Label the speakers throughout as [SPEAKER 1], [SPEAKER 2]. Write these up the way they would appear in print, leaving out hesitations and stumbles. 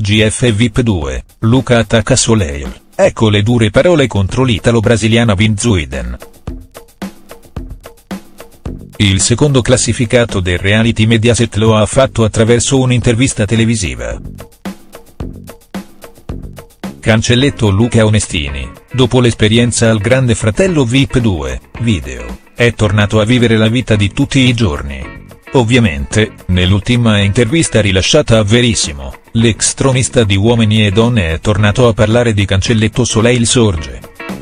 [SPEAKER 1] GF VIP 2, Luca attacca Soleil, ecco le dure parole contro l'italo-brasiliana Van Zuiden. Il secondo classificato del reality Mediaset lo ha fatto attraverso un'intervista televisiva. Cancelletto Luca Onestini, dopo l'esperienza al Grande Fratello VIP 2, video, è tornato a vivere la vita di tutti i giorni. Ovviamente, nell'ultima intervista rilasciata a Verissimo, l'ex tronista di Uomini e Donne è tornato a parlare di Cancelletto Soleil Sorge.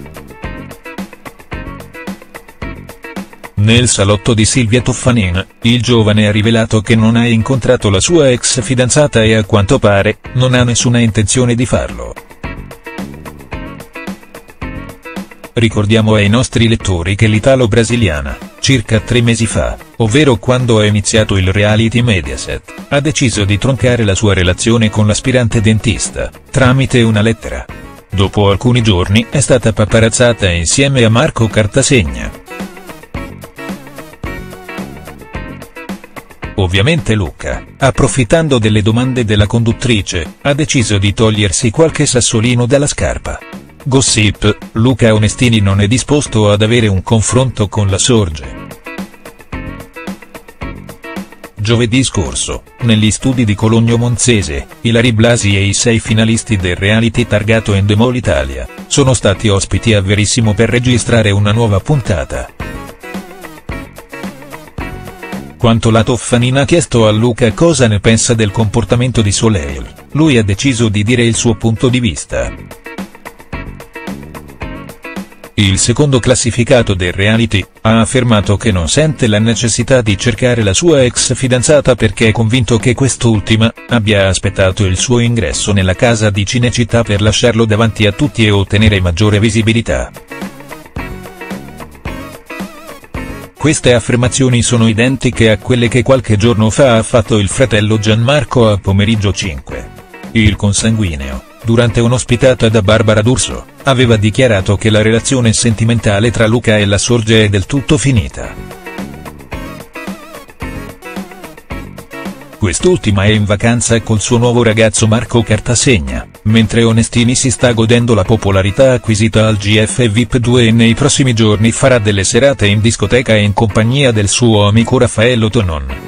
[SPEAKER 1] Nel salotto di Silvia Toffanin, il giovane ha rivelato che non ha incontrato la sua ex fidanzata e a quanto pare, non ha nessuna intenzione di farlo. Ricordiamo ai nostri lettori che l'italo-brasiliana, circa 3 mesi fa, ovvero quando è iniziato il reality Mediaset, ha deciso di troncare la sua relazione con l'aspirante dentista, tramite una lettera. Dopo alcuni giorni è stata paparazzata insieme a Marco Cartasegna. Ovviamente Luca, approfittando delle domande della conduttrice, ha deciso di togliersi qualche sassolino dalla scarpa. Gossip, Luca Onestini non è disposto ad avere un confronto con la Sorge. Giovedì scorso, negli studi di Cologno Monzese, Ilary Blasi e i 6 finalisti del reality targato Endemol Italia, sono stati ospiti a Verissimo per registrare una nuova puntata. Quanto la Toffanin ha chiesto a Luca cosa ne pensa del comportamento di Soleil, lui ha deciso di dire il suo punto di vista. Il secondo classificato del reality, ha affermato che non sente la necessità di cercare la sua ex fidanzata perché è convinto che quest'ultima, abbia aspettato il suo ingresso nella casa di Cinecittà per lasciarlo davanti a tutti e ottenere maggiore visibilità. Queste affermazioni sono identiche a quelle che qualche giorno fa ha fatto il fratello Gianmarco a Pomeriggio 5. Il consanguineo, durante un'ospitata da Barbara D'Urso, aveva dichiarato che la relazione sentimentale tra Luca e la Sorge è del tutto finita. Quest'ultima è in vacanza col suo nuovo ragazzo Marco Cartasegna, mentre Onestini si sta godendo la popolarità acquisita al GF VIP 2 e nei prossimi giorni farà delle serate in discoteca in compagnia del suo amico Raffaello Tonon.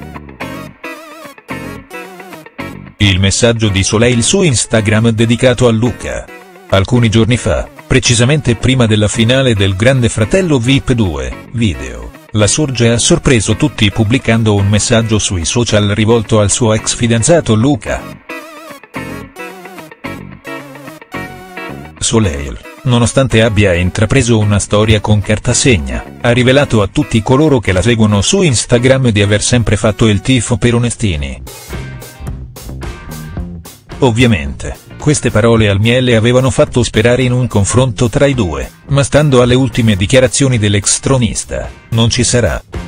[SPEAKER 1] Il messaggio di Soleil su Instagram dedicato a Luca. Alcuni giorni fa, precisamente prima della finale del Grande Fratello VIP 2, video, la Sorge ha sorpreso tutti pubblicando un messaggio sui social rivolto al suo ex fidanzato Luca. Soleil, nonostante abbia intrapreso una storia con Cartasegna, ha rivelato a tutti coloro che la seguono su Instagram di aver sempre fatto il tifo per Onestini. Ovviamente, queste parole al miele avevano fatto sperare in un confronto tra i due, ma stando alle ultime dichiarazioni dell'ex tronista, non ci sarà.